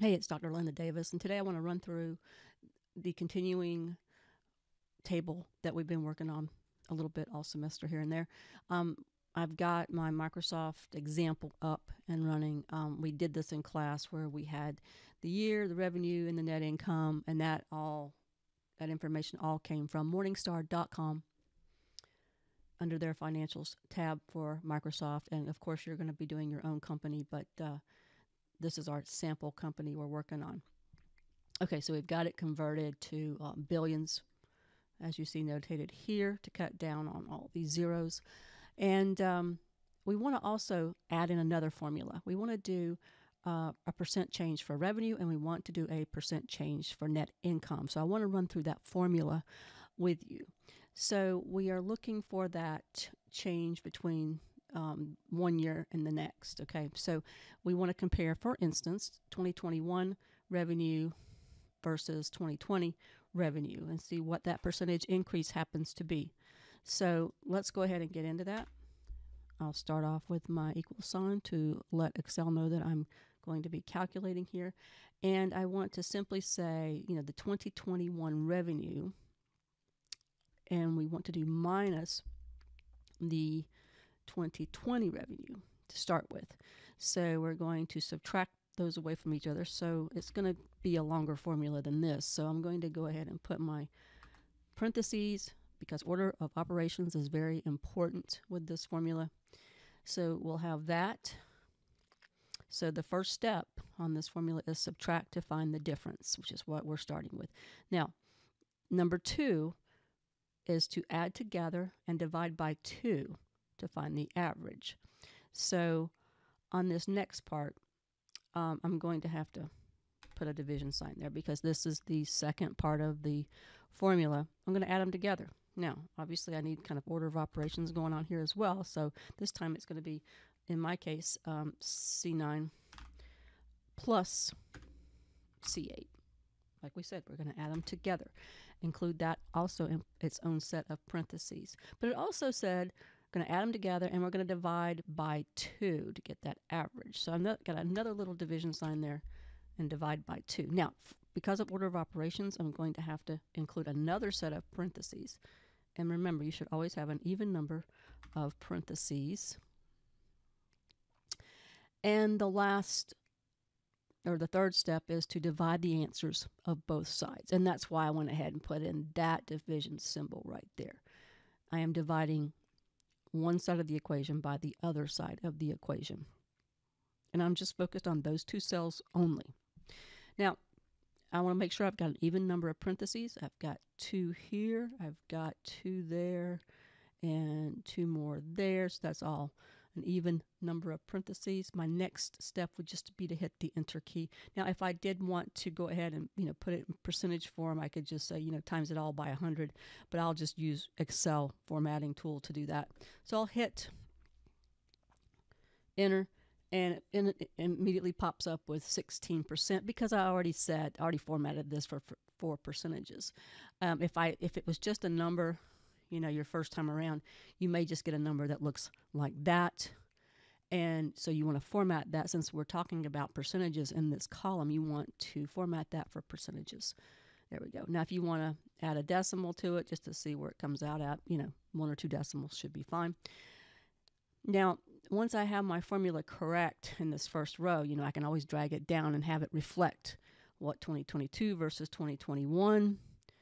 Hey, it's Dr. Linda Davis, and today I want to run through the continuing table that we've been working on a little bit all semester here and there. Um, I've got my Microsoft example up and running. We did this in class where we had the year, the revenue, and the net income, and that information all came from Morningstar.com under their financials tab for Microsoft. And of course, you're going to be doing your own company, but this is our sample company we're working on. Okay, so we've got it converted to billions, as you see notated here, to cut down on all these zeros. And we want to also add in another formula. We want to do a percent change for revenue, and we want to do a percent change for net income. So I want to run through that formula with you. So we are looking for that change between 1 year and the next. Okay, so we want to compare, for instance, 2021 revenue versus 2020 revenue and see what that percentage increase happens to be. So let's go ahead and get into that. I'll start off with my equal sign to let Excel know that I'm going to be calculating here. And I want to simply say, the 2021 revenue, and we want to do minus the 2020 revenue to start with. So we're going to subtract those away from each other. So it's going to be a longer formula than this. So I'm going to go ahead and put my parentheses because order of operations is very important with this formula. So we'll have that. So the first step on this formula is subtract to find the difference, which is what we're starting with. Now, number 2 is to add together and divide by 2 to find the average. So on this next part, I'm going to have to put a division sign there because this is the second part of the formula. I'm going to add them together. Now, obviously, I need kind of order of operations going on here as well. So this time it's going to be, in my case, C9 plus C8. Like we said, we're going to add them together. Include that also in its own set of parentheses. But it also said we're going to add them together and we're going to divide by 2 to get that average. So I've got another little division sign there and divide by 2. Now, because of order of operations, I'm going to have to include another set of parentheses. And remember, you should always have an even number of parentheses. And the third step is to divide the answers of both sides. And that's why I went ahead and put in that division symbol right there. I am dividing one side of the equation by the other side of the equation. And I'm just focused on those 2 cells only. Now, I want to make sure I've got an even number of parentheses. I've got 2 here, I've got 2 there, and 2 more there. So that's all an even number of parentheses. My next step would just be to hit the enter key. Now, if I did want to go ahead and put it in percentage form, I could just say times it all by 100, but I'll just use Excel formatting tool to do that. So I'll hit enter, and it immediately pops up with 16% because I already formatted this for percentages. If it was just a number, your first time around, you may just get a number that looks like that. And so you want to format that. Since we're talking about percentages in this column, you want to format that for percentages. There we go. Now, if you want to add a decimal to it just to see where it comes out at, 1 or 2 decimals should be fine. Now, once I have my formula correct in this first row, I can always drag it down and have it reflect what 2022 versus 2021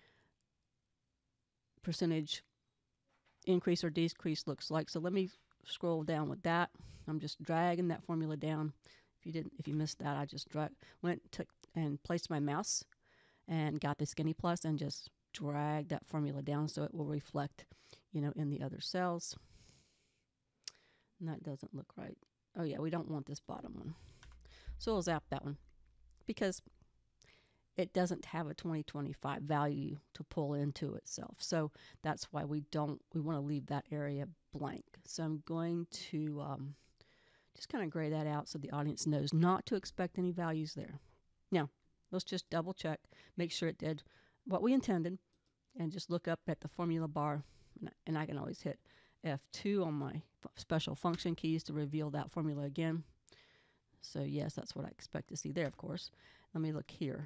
percentage increase or decrease looks like. So let me scroll down with that. I'm just dragging that formula down. If you missed that, I just took and placed my mouse and got the skinny plus and just drag that formula down so it will reflect, in the other cells. And that doesn't look right. Oh yeah, we don't want this bottom one. So we'll zap that one because it doesn't have a 2025 value to pull into itself. So that's why we want to leave that area blank. So I'm going to just kind of gray that out so the audience knows not to expect any values there. Now, let's just double check, make sure it did what we intended, and just look up at the formula bar. And I can always hit F2 on my special function keys to reveal that formula again. So yes, that's what I expect to see there, of course. Let me look here.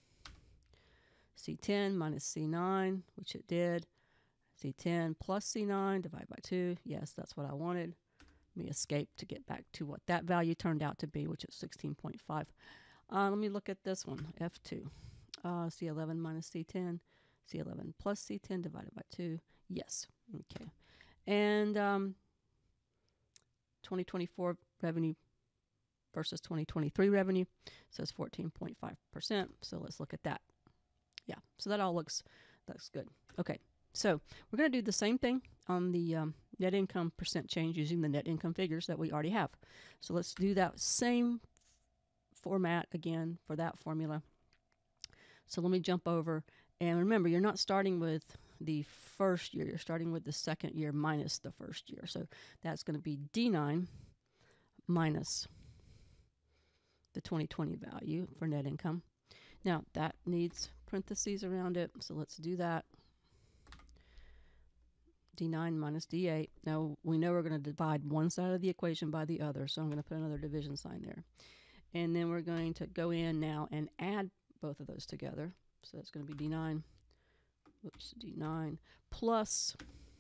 C10 minus C9, which it did. C10 plus C9 divided by 2. Yes, that's what I wanted. Let me escape to get back to what that value turned out to be, which is 16.5. Let me look at this one, F2. C11 minus C10. C11 plus C10 divided by 2. Yes. Okay. And 2024 revenue versus 2023 revenue says 14.5%. So let's look at that. Yeah. So that all looks good. Okay. So we're going to do the same thing on the net income percent change using the net income figures that we already have. So let's do that same format again for that formula. So let me jump over. And remember, you're not starting with the first year. You're starting with the second year minus the first year. So that's going to be D9 minus the 2020 value for net income. Now, that needs parentheses around it. So let's do that. D9 minus D8. Now, we know we're going to divide one side of the equation by the other. So I'm going to put another division sign there. And then we're going to go in now and add both of those together. So that's going to be D9. Oops, D9 plus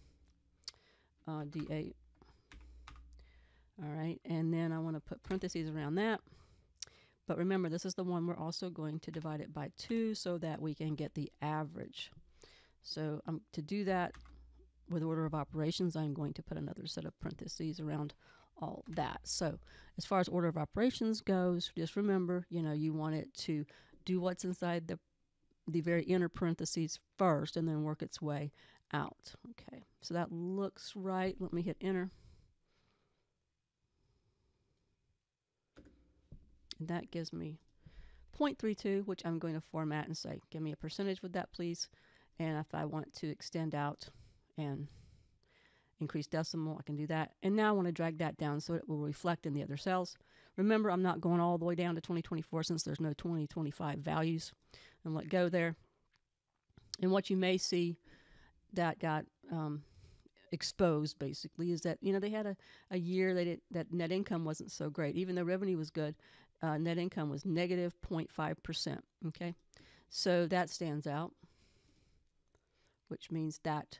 D8. All right, and then I want to put parentheses around that. But remember, this is the one we're also going to divide it by 2 so that we can get the average. So to do that with order of operations, I'm going to put another set of parentheses around all that. So as far as order of operations goes, just remember, you want it to do what's inside the very inner parentheses first and then work its way out. Okay, so that looks right. Let me hit enter. And that gives me 0.32, which I'm going to format and say, give me a percentage with that, please. And if I want to extend out and increase decimal, I can do that. And now I want to drag that down so it will reflect in the other cells. Remember, I'm not going all the way down to 2024 since there's no 2025 values. And let go there. And what you may see that got exposed basically is that they had a year that net income wasn't so great. Even though revenue was good, net income was negative 0.5%. Okay, so that stands out, which means that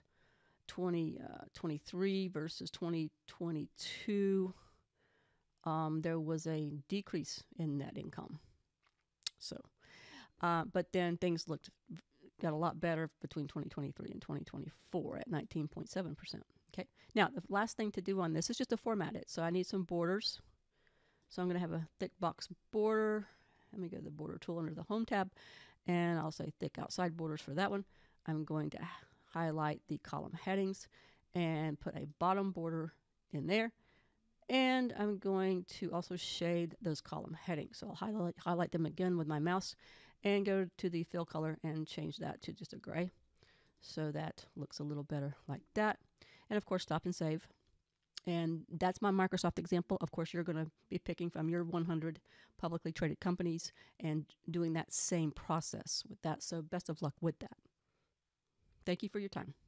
2023 versus 2022, there was a decrease in net income. So, but then things got a lot better between 2023 and 2024 at 19.7%. Okay. Now, the last thing to do on this is just to format it. So I need some borders. So I'm going to have a thick box border. Let me go to the border tool under the home tab, and I'll say thick outside borders for that one. I'm going to highlight the column headings and put a bottom border in there. And I'm going to also shade those column headings. So I'll highlight them again with my mouse and go to the fill color and change that to just a gray. So that looks a little better like that. And of course, stop and save. And that's my Microsoft example. Of course, you're going to be picking from your 100 publicly traded companies and doing that same process with that. So best of luck with that. Thank you for your time.